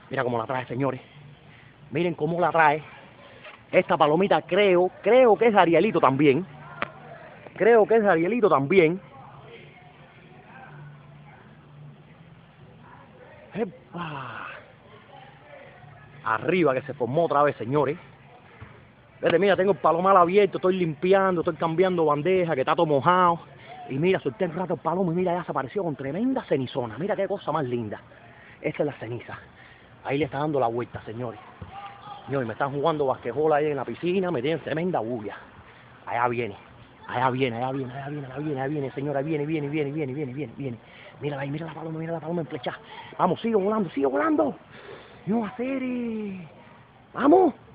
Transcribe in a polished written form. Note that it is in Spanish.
Mira cómo la trae, señores. Miren cómo la trae. Esta palomita creo que es Arielito también. Creo que es Arielito también. ¡Epa! Arriba que se formó otra vez, señores. Vete, mira, tengo el palomar abierto, estoy limpiando, estoy cambiando bandeja, que está todo mojado. Y mira, solté un rato el palomo y mira, ya se apareció con tremenda cenizona. Mira qué cosa más linda. Esta es la ceniza. Ahí le está dando la vuelta, señores. Señores, me están jugando basquetbola ahí en la piscina, me tienen tremenda bulla. Allá viene, allá viene, allá viene, allá viene, allá viene, allá viene, señora, viene. Mírala ahí, mira la paloma en flecha. Vamos, sigue volando. No hacer. Vamos.